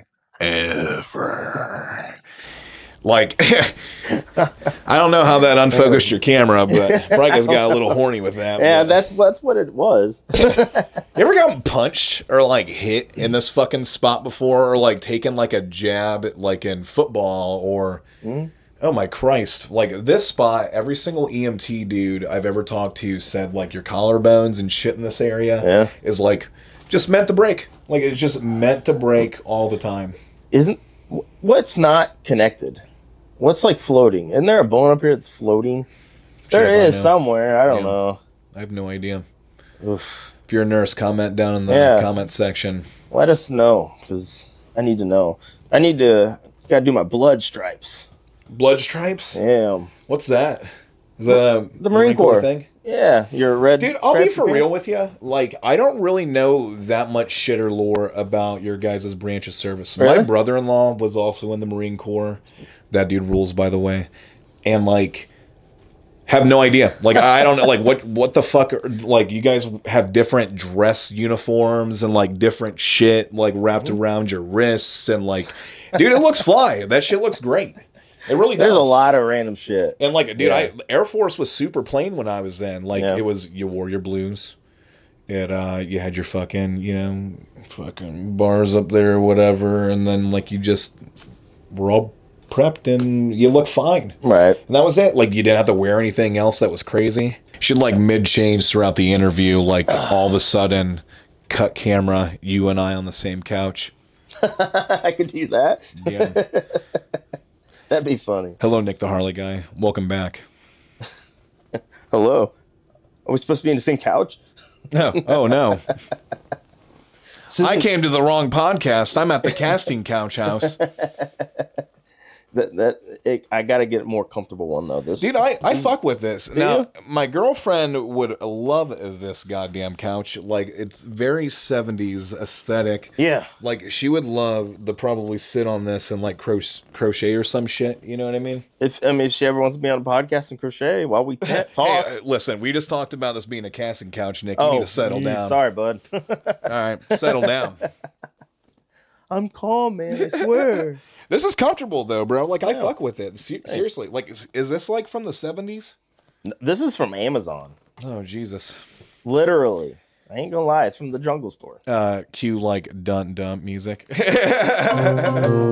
Speaker 1: ever. Like, I don't know how that unfocused your camera, but Bryka's got a little horny with that.
Speaker 2: Yeah, that's what it was.
Speaker 1: You ever gotten punched or like hit in this fucking spot before, or like taken like a jab like in football or oh my Christ, like this spot, every single EMT dude I've ever talked to said like your collarbones and shit in this area is like just meant to break. Like it's just meant to break all the time.
Speaker 2: What's not connected? What's like floating? Isn't there a bone up here that's floating? There is somewhere. I don't know. I
Speaker 1: have no idea.
Speaker 2: Oof.
Speaker 1: If you're a nurse, comment down in the comment section.
Speaker 2: Let us know, because I need to know. Gotta do my blood stripes.
Speaker 1: Blood stripes?
Speaker 2: Yeah.
Speaker 1: What's that? Is that
Speaker 2: the Marine Corps
Speaker 1: thing?
Speaker 2: Yeah, you're red.
Speaker 1: Dude, I'll be for real with you. Like, I don't really know that much shit or lore about your guys' branch of service. Really? My brother-in-law was also in the Marine Corps. That dude rules, by the way. And, like, have no idea. Like, I don't know. Like, what the fuck? Like, you guys have different dress uniforms and, like, different shit, like, wrapped around your wrists. And, like, dude, it looks fly. That shit looks great. It really does.
Speaker 2: There's a lot of random shit.
Speaker 1: And like, dude, Air Force was super plain when I was in. Like, it was, you wore your blues. You had your fucking, fucking bars up there or whatever. And then, like, you just were all prepped and you look fine.
Speaker 2: Right.
Speaker 1: And that was it. Like, you didn't have to wear anything else that was crazy. Should, like, mid-change throughout the interview, like, all of a sudden, cut camera, you and I on the same couch.
Speaker 2: I could do that.
Speaker 1: Yeah.
Speaker 2: That'd be funny.
Speaker 1: Hello, Nick the Harley guy. Welcome back.
Speaker 2: Hello. Are we supposed to be in the same couch?
Speaker 1: No. Oh, no. I came to the wrong podcast. I'm at the casting couch house.
Speaker 2: I gotta get a more comfortable one though.
Speaker 1: Dude, I fuck with this. Now, my girlfriend would love this goddamn couch. Like, it's very 70s aesthetic.
Speaker 2: Yeah.
Speaker 1: Like, she would love to probably sit on this and like crochet or some shit. You know what I mean?
Speaker 2: If she ever wants to be on a podcast and crochet while we can't talk.
Speaker 1: Hey, listen, we just talked about this being a casting couch, Nick. You need to settle down.
Speaker 2: Sorry, bud.
Speaker 1: All right, settle down.
Speaker 2: I'm calm, man. I swear.
Speaker 1: This is comfortable though, bro. Like, I fuck with it. Seriously. Like, is this like from the 70s?
Speaker 2: This is from Amazon.
Speaker 1: Oh, Jesus.
Speaker 2: Literally. I ain't gonna lie. It's from the Jungle Store.
Speaker 1: Cue like dump music. I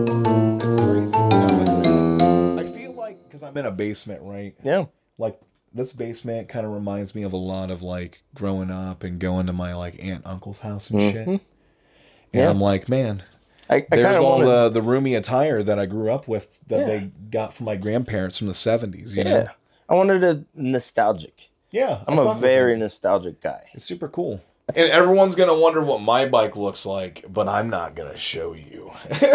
Speaker 1: feel like, because I'm in a basement, right?
Speaker 2: Yeah.
Speaker 1: Like, this basement kind of reminds me of a lot of like growing up and going to my like aunt uncle's house and shit. And I'm like, man, there's all the roomy attire that I grew up with that they got from my grandparents from the 70s. You know,
Speaker 2: I wanted a nostalgic.
Speaker 1: Yeah,
Speaker 2: I'm a very nostalgic guy.
Speaker 1: It's super cool. And everyone's gonna wonder what my bike looks like, but I'm not gonna show you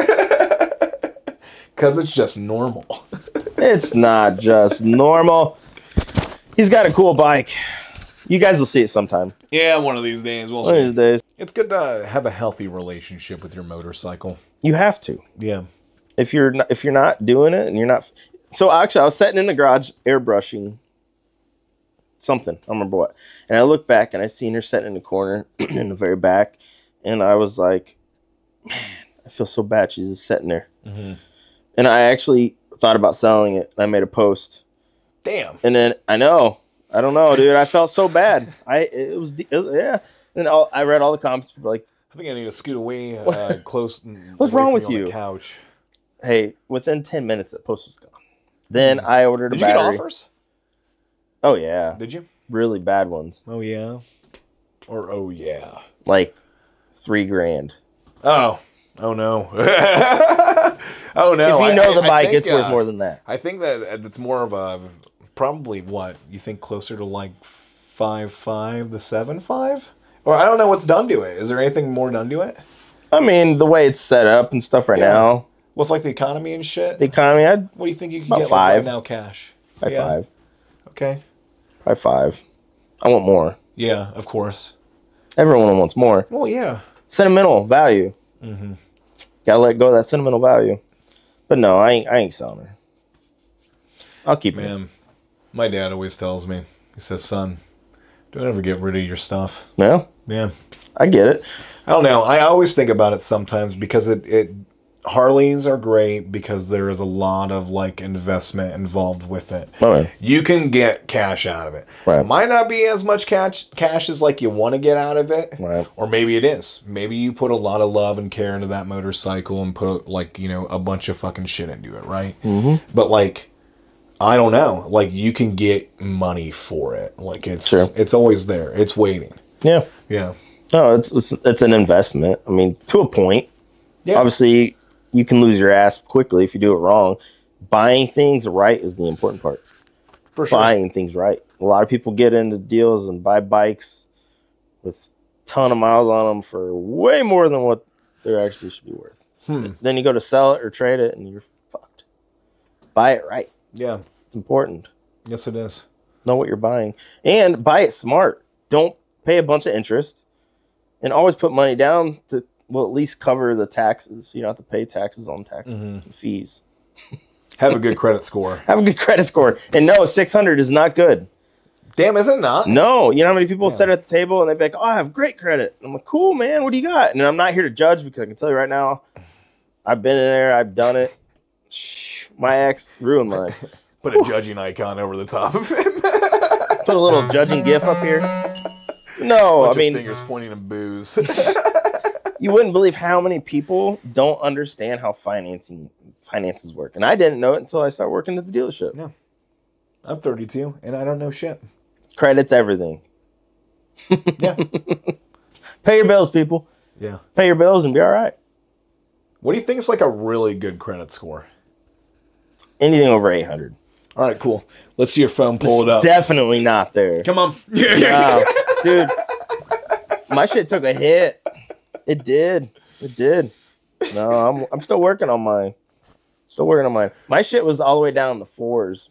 Speaker 1: because it's just normal.
Speaker 2: It's not just normal. He's got a cool bike. You guys will see it sometime.
Speaker 1: Yeah, one of these days.
Speaker 2: One of these days.
Speaker 1: It's good to have a healthy relationship with your motorcycle.
Speaker 2: You have to.
Speaker 1: Yeah.
Speaker 2: If you're not doing it and you're not. So actually, I was sitting in the garage airbrushing something. I don't remember what. And I looked back and I seen her sitting in the corner in the very back, and I was like, man, I feel so bad. She's just sitting there. And I actually thought about selling it. I made a post.
Speaker 1: Damn.
Speaker 2: And then I don't know, dude. I felt so bad. Yeah. And I read all the comments. People like,
Speaker 1: I think I need to scoot away close.
Speaker 2: What's wrong with you?
Speaker 1: On the couch.
Speaker 2: Hey, within 10 minutes, that post was gone. Then I ordered a battery.
Speaker 1: Did you get offers?
Speaker 2: Oh yeah.
Speaker 1: Did you?
Speaker 2: Really bad ones.
Speaker 1: Oh yeah. Or oh yeah.
Speaker 2: Like $3,000.
Speaker 1: Oh. Oh no. Oh no.
Speaker 2: If you know the bike, it's worth more than that.
Speaker 1: I think that it's more of a probably what you think closer to like 5.5 to 7.5, or I don't know what's done to it. Is there anything more done to it?
Speaker 2: I mean, the way it's set up and stuff right now,
Speaker 1: with like the economy and shit.
Speaker 2: The economy,
Speaker 1: what do you think you can
Speaker 2: about
Speaker 1: get
Speaker 2: 5
Speaker 1: like right now cash?
Speaker 2: By 5.
Speaker 1: Okay.
Speaker 2: By 5. I want more.
Speaker 1: Yeah, of course.
Speaker 2: Everyone wants more.
Speaker 1: Well, yeah.
Speaker 2: Sentimental value. Gotta let go of that sentimental value. But no, I ain't selling her. I'll keep her.
Speaker 1: Man, my dad always tells me, he says, son, don't ever get rid of your stuff.
Speaker 2: Yeah?
Speaker 1: Yeah.
Speaker 2: I get it.
Speaker 1: I don't know. I always think about it sometimes because Harleys are great because there is a lot of like investment involved with it.
Speaker 2: Right.
Speaker 1: You can get cash out of it. Right. It might not be as much cash as like you want to get out of it.
Speaker 2: Right.
Speaker 1: Or maybe it is. Maybe you put a lot of love and care into that motorcycle and put like, you know, a bunch of fucking shit into it, right? But like, I don't know. Like you can get money for it. Like it's always there. It's waiting.
Speaker 2: Yeah.
Speaker 1: Yeah.
Speaker 2: No, it's an investment. I mean, to a point.
Speaker 1: Yeah.
Speaker 2: Obviously, you can lose your ass quickly if you do it wrong. Buying things right is the important part.
Speaker 1: For sure.
Speaker 2: Buying things right. A lot of people get into deals and buy bikes with a ton of miles on them for way more than what they actually should be worth. Then you go to sell it or trade it and you're fucked. Buy it right.
Speaker 1: Yeah.
Speaker 2: It's important.
Speaker 1: Yes, it is.
Speaker 2: Know what you're buying. And buy it smart. Don't pay a bunch of interest. And always put money down to, well, at least cover the taxes. You don't have to pay taxes on taxes and fees.
Speaker 1: Have a good credit score.
Speaker 2: Have a good credit score. And no, 600 is not good.
Speaker 1: Damn, is it not?
Speaker 2: No. You know how many people sit at the table and they'd be like, oh, I have great credit. And I'm like, cool, man. What do you got? And I'm not here to judge because I can tell you right now, I've been in there. I've done it. My ex ruined mine.
Speaker 1: Put a judging icon over the top of it.
Speaker 2: Put a little judging gif up here. No,
Speaker 1: bunch
Speaker 2: I mean,
Speaker 1: of fingers pointing at booze.
Speaker 2: You wouldn't believe how many people don't understand how finances work, and I didn't know it until I started working at the dealership.
Speaker 1: Yeah, I'm 32 and I don't know shit.
Speaker 2: Credit's everything.
Speaker 1: Yeah,
Speaker 2: pay your bills, people.
Speaker 1: Yeah,
Speaker 2: pay your bills and be all right.
Speaker 1: What do you think is like a really good credit score?
Speaker 2: Anything over 800.
Speaker 1: All right, cool. Let's see your phone. Pull it up.
Speaker 2: Definitely not there.
Speaker 1: Come on.
Speaker 2: No, dude. My shit took a hit. It did. It did. No, I'm still working on mine. Still working on mine. My shit was all the way down in the 4s.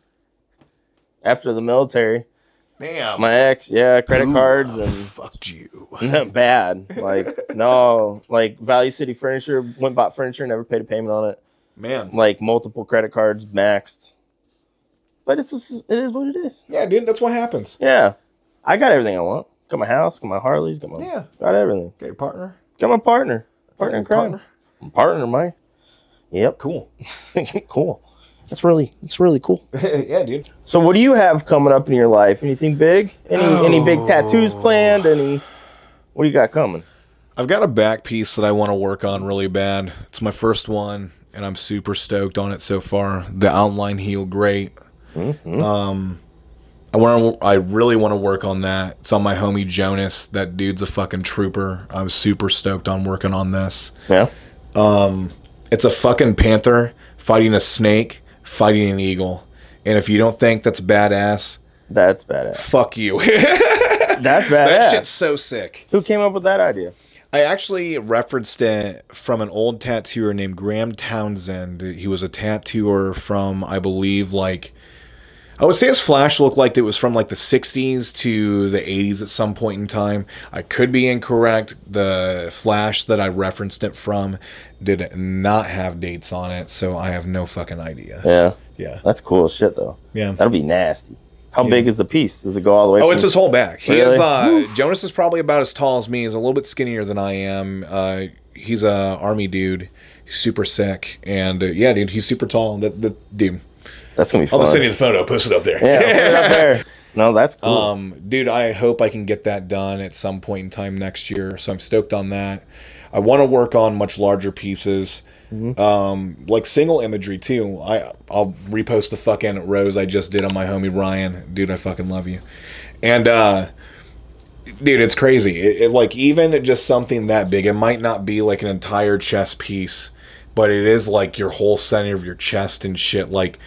Speaker 2: After the military.
Speaker 1: Damn.
Speaker 2: My ex, credit cards and
Speaker 1: fucked you.
Speaker 2: Bad. Like, no, like Value City Furniture, went bought furniture, never paid a payment on it.
Speaker 1: Man.
Speaker 2: Like multiple credit cards maxed. But it is what it is.
Speaker 1: Yeah, dude, that's what happens.
Speaker 2: Yeah. I got everything I want. Got my house, got my Harleys, got everything.
Speaker 1: Got your partner?
Speaker 2: Got my partner. Partner in crime. Partner, Mike. Yep.
Speaker 1: Cool.
Speaker 2: Cool. It's really cool.
Speaker 1: Yeah, dude.
Speaker 2: So what do you have coming up in your life? Anything big? Any big tattoos planned? What do you got coming?
Speaker 1: I've got a back piece that I want to work on really bad. It's my first one, and I'm super stoked on it so far. The outline healed great. I I really want to work on that. It's on my homie Jonas. That dude's a fucking trooper. I'm super stoked on working on this.
Speaker 2: Yeah.
Speaker 1: It's a fucking panther fighting a snake, fighting an eagle. And if you don't think that's badass,
Speaker 2: that's badass.
Speaker 1: Fuck you.
Speaker 2: That's badass.
Speaker 1: That shit's so sick.
Speaker 2: Who came up with that idea?
Speaker 1: I actually referenced it from an old tattooer named Graham Townsend. He was a tattooer from, I believe, like, I would say his flash looked like it was from like the 60s to the 80s at some point in time. I could be incorrect. The flash that I referenced it from did not have dates on it, so I have no fucking idea.
Speaker 2: Yeah.
Speaker 1: Yeah.
Speaker 2: That's cool as shit, though.
Speaker 1: Yeah.
Speaker 2: That'll be nasty. How big is the piece? Does it go all the way?
Speaker 1: Oh, it's his whole back. He
Speaker 2: Really?
Speaker 1: is. Jonas is probably about as tall as me. He's a little bit skinnier than I am. He's a army dude. He's super sick, and yeah, dude, he's super tall. The dude.
Speaker 2: That's gonna be fun.
Speaker 1: I'll just send you the photo. Post it up there.
Speaker 2: Yeah, put it up there. No, that's cool.
Speaker 1: Dude, I hope I can get that done at some point in time next year. So I'm stoked on that. I want to work on much larger pieces. Like single imagery too. I'll repost the fucking rose I just did on my homie Ryan. Dude, I fucking love you. And dude, it's crazy. It like even just something that big, it might not be like an entire chest piece, but it is like your whole center of your chest and shit. Like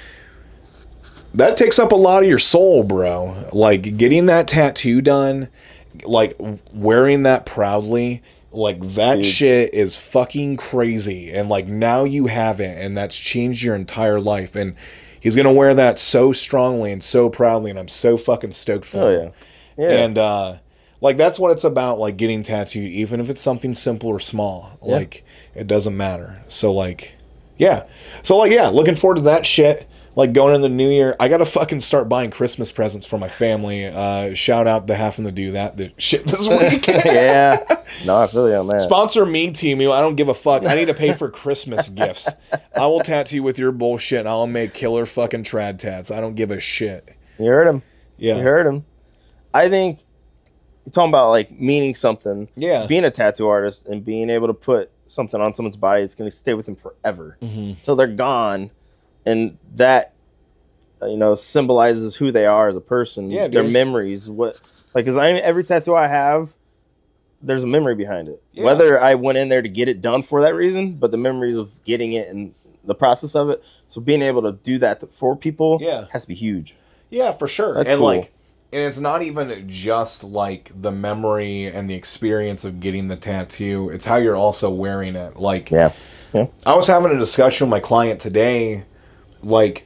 Speaker 1: that takes up a lot of your soul, bro. Like getting that tattoo done, like wearing that proudly, like that shit is fucking crazy. And like now you have it, and that's changed your entire life. And he's gonna wear that so strongly and so proudly, and I'm so fucking stoked for him.
Speaker 2: Yeah.
Speaker 1: And like that's what it's about, like getting tattooed, even if it's something simple or small. Like it doesn't matter. So like yeah. So like yeah, looking forward to that shit. Like going in the new year, I gotta fucking start buying Christmas presents for my family. Shout out to having to do that shit this week.
Speaker 2: Yeah. No, I feel you on that.
Speaker 1: Sponsor me, Timu. I don't give a fuck. I need to pay for Christmas gifts. I will tattoo with your bullshit, and I'll make killer fucking trad tats. I don't give a shit.
Speaker 2: You heard him.
Speaker 1: Yeah.
Speaker 2: You heard him. I think you're talking about like meaning something.
Speaker 1: Yeah.
Speaker 2: Being a tattoo artist and being able to put something on someone's body, it's gonna stay with them forever. Till they're gone. And that, you know, symbolizes who they are as a person.
Speaker 1: Yeah,
Speaker 2: their
Speaker 1: dude.
Speaker 2: memories. What, like, because every tattoo I have, there's a memory behind it.
Speaker 1: Yeah.
Speaker 2: Whether I went in there to get it done for that reason, but the memories of getting it and the process of it. So being able to do that for people has to be huge.
Speaker 1: Yeah, for sure.
Speaker 2: That's
Speaker 1: and
Speaker 2: cool.
Speaker 1: like, and it's not even just like the memory and the experience of getting the tattoo. It's how you're also wearing it. Like,
Speaker 2: Yeah.
Speaker 1: I was having a discussion with my client today. Like,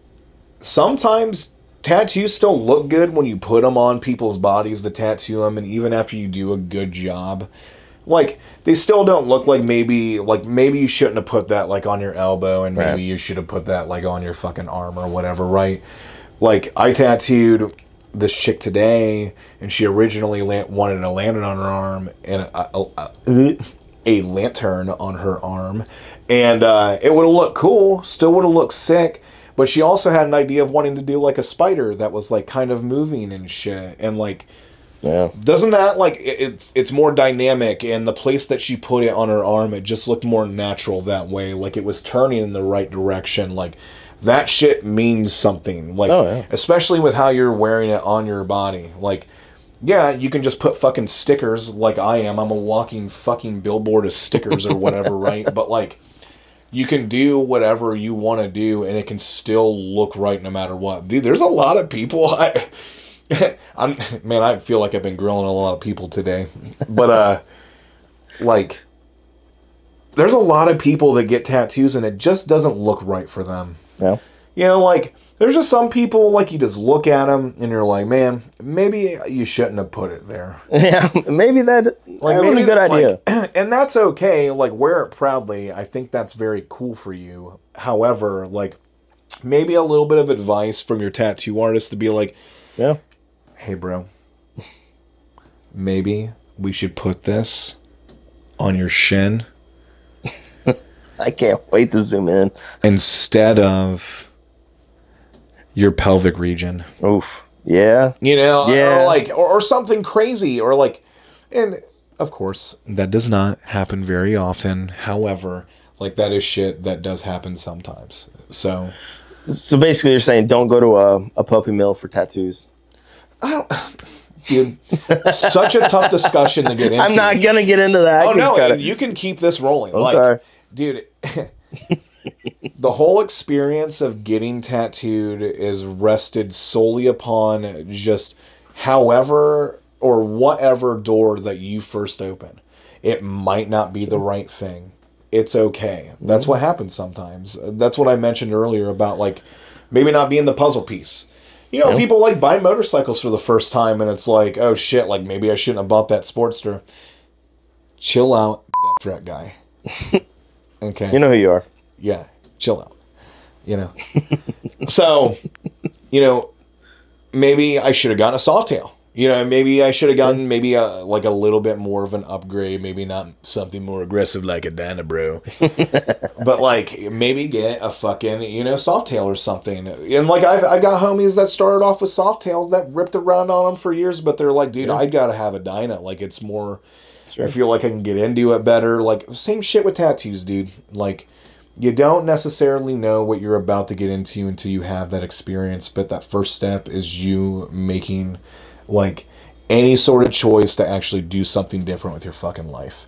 Speaker 1: sometimes tattoos still look good when you put them on people's bodies to tattoo them, and even after you do a good job, like, they still don't look like maybe you shouldn't have put that, like, on your elbow, and maybe you should have put that, like, on your fucking arm or whatever, right? Like, I tattooed this chick today, and she originally wanted a lantern on her arm, and a lantern on her arm, and it would have looked cool, still would have looked sick, but she also had an idea of wanting to do like a spider that was like kind of moving and shit, and like doesn't that like it's more dynamic, and the place that she put it on her arm, it just looked more natural that way, like it was turning in the right direction. Like that shit means something, like especially with how you're wearing it on your body. Like yeah, you can just put fucking stickers like I am. I'm a walking fucking billboard of stickers or whatever, right? But like, you can do whatever you want to do, and it can still look right no matter what. Dude, there's a lot of people. I feel like I've been grilling a lot of people today. But like, there's a lot of people that get tattoos, and it just doesn't look right for them.
Speaker 2: Yeah.
Speaker 1: You know, like, there's just some people, like, you just look at them, and you're like, man, maybe you shouldn't have put it there.
Speaker 2: Yeah, maybe that like maybe a good idea.
Speaker 1: Like, and that's okay. Like, wear it proudly. I think that's very cool for you. However, like, maybe a little bit of advice from your tattoo artist to be like, hey, bro, maybe we should put this on your shin.
Speaker 2: I can't wait to zoom in.
Speaker 1: Instead of your pelvic region.
Speaker 2: Oof. Yeah.
Speaker 1: You know, or like, or something crazy, or like, and of course, that does not happen very often. However, like, that is shit that does happen sometimes. So
Speaker 2: basically, you're saying don't go to a puppy mill for tattoos.
Speaker 1: I don't, dude. Such a tough discussion to get into.
Speaker 2: I'm not gonna get into that.
Speaker 1: Oh no, you can keep this rolling.
Speaker 2: Okay.
Speaker 1: Like, dude, the whole experience of getting tattooed is rested solely upon just however or whatever door that you first open. It might not be the right thing. It's okay. That's what happens sometimes. That's what I mentioned earlier about, like, maybe not being the puzzle piece. You know, people like buy motorcycles for the first time and it's like, oh shit, like maybe I shouldn't have bought that Sportster. Chill out, death threat guy. Okay.
Speaker 2: You know who you are.
Speaker 1: Yeah, chill out. You know. So, you know, maybe I should have gotten a Softail. You know, maybe I should have gotten maybe like a little bit more of an upgrade. Maybe not something more aggressive like a Danabro. But like maybe get a fucking, you know, Softail or something. And like I've got homies that started off with Softails that ripped around on them for years, but they're like, dude, I gotta have a Dyna. Like it's more, I feel like I can get into it better. Like same shit with tattoos, dude. Like you don't necessarily know what you're about to get into until you have that experience. But that first step is you making like any sort of choice to actually do something different with your fucking life.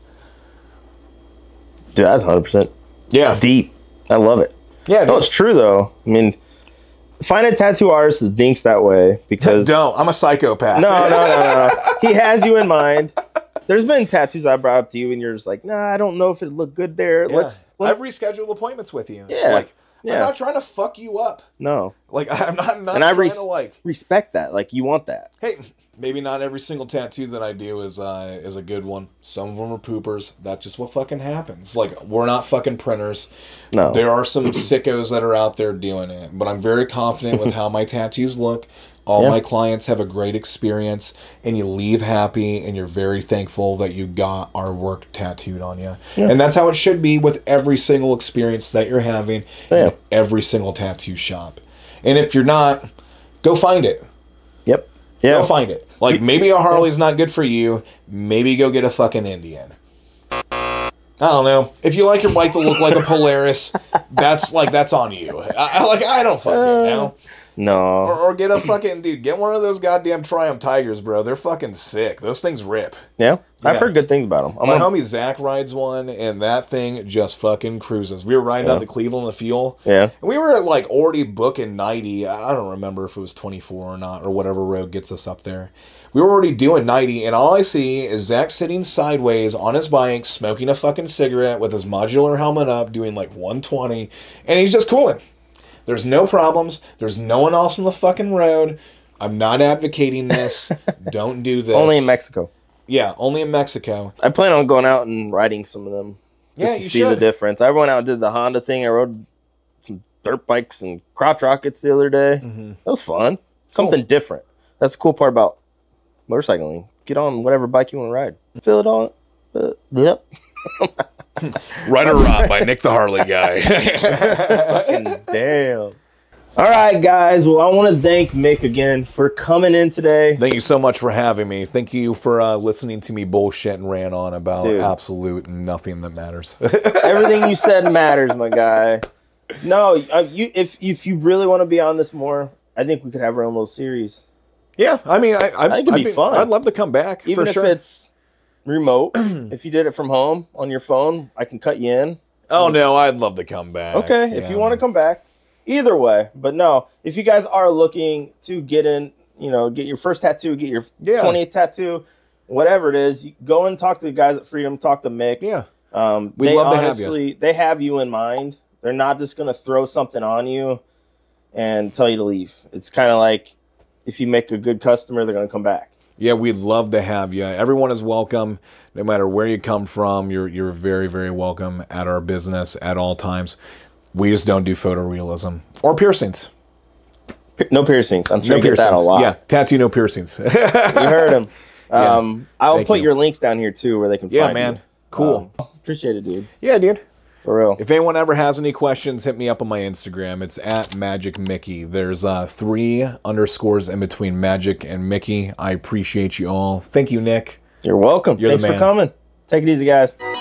Speaker 2: Dude, that's 100%.
Speaker 1: Yeah.
Speaker 2: Deep. I love it.
Speaker 1: Yeah.
Speaker 2: No, it's true though. I mean, find a tattoo artist that thinks that way because...
Speaker 1: Don't. I'm a psychopath.
Speaker 2: No. He has you in mind. There's been tattoos I brought up to you and you're just like, nah, I don't know if it looked good there.
Speaker 1: Yeah. I've rescheduled appointments with you.
Speaker 2: Yeah.
Speaker 1: Like, I'm not trying to fuck you up.
Speaker 2: No.
Speaker 1: Like, I'm not
Speaker 2: and
Speaker 1: trying to, like...
Speaker 2: respect that. Like, you want that.
Speaker 1: Hey, maybe not every single tattoo that I do is a good one. Some of them are poopers. That's just what fucking happens. Like, we're not fucking printers.
Speaker 2: No.
Speaker 1: There are some sickos that are out there doing it. But I'm very confident with how my tattoos look. All my clients have a great experience, and you leave happy, and you're very thankful that you got our work tattooed on you. Yeah. And that's how it should be with every single experience that you're having in every single tattoo shop. And if you're not, go find it.
Speaker 2: Yep. Yeah.
Speaker 1: Go find it. Like, maybe a Harley's not good for you. Maybe go get a fucking Indian. I don't know. If you like your bike to look like a Polaris, that's on you. I don't fucking know.
Speaker 2: No.
Speaker 1: Or get a fucking, dude, get one of those goddamn Triumph Tigers, bro. They're fucking sick. Those things rip.
Speaker 2: Yeah? I've heard good things about them.
Speaker 1: My homie Zach rides one, and that thing just fucking cruises. We were riding out to Cleveland the fuel.
Speaker 2: Yeah.
Speaker 1: And we were like already booking 90. I don't remember if it was 24 or not, or whatever road gets us up there. We were already doing 90, and all I see is Zach sitting sideways on his bike, smoking a fucking cigarette with his modular helmet up, doing like 120, and he's just cooling. There's no problems. There's no one else on the fucking road. I'm not advocating this. Don't do this.
Speaker 2: Only in Mexico.
Speaker 1: Yeah, only in Mexico.
Speaker 2: I plan on going out and riding some of them. Just to see the difference. I went out and did the Honda thing. I rode some dirt bikes and crotch rockets the other day. That was fun. Something different. That's the cool part about motorcycling. Get on whatever bike you want to ride. Feel it all. Yep.
Speaker 1: Ride or Rot by Nick the Harley guy.
Speaker 2: Fucking damn. All right, guys. Well, I want to thank Mick again for coming in today.
Speaker 1: Thank you so much for having me. Thank you for listening to me bullshit and rant on about absolute nothing that matters.
Speaker 2: Everything you said matters, my guy. No, if you really want to be on this more, I think we could have our own little series.
Speaker 1: Yeah, I mean, I think it'd be fun. I'd love to come back,
Speaker 2: even if it's remote. If you did it from home on your phone, I can cut you in.
Speaker 1: Oh no, I'd love to come back.
Speaker 2: Okay, if you want to come back, either way. But no, if you guys are looking to get in, get your first tattoo, get your 20th tattoo, whatever it is, you go and talk to the guys at Freedom, talk to Mick.
Speaker 1: Yeah,
Speaker 2: we'd love to have you. They have you in mind. They're not just gonna throw something on you and tell you to leave. It's kind of like if you make a good customer, they're gonna come back.
Speaker 1: Yeah, we'd love to have you. Everyone is welcome, no matter where you come from. You're very, very welcome at our business at all times. We just don't do photorealism or piercings.
Speaker 2: No piercings. I'm sure you get that a lot.
Speaker 1: Yeah, tattoo, no piercings.
Speaker 2: You heard him. I'll put your links down here too, where they can find you.
Speaker 1: Yeah, man. Cool.
Speaker 2: Appreciate it, dude.
Speaker 1: Yeah, dude.
Speaker 2: For real.
Speaker 1: If anyone ever has any questions, hit me up on my Instagram. It's at Magic Mickey. There's 3 underscores in between Magic and Mickey. I appreciate you all. Thank you, Nick.
Speaker 2: You're welcome. Thanks for coming. Take it easy, guys.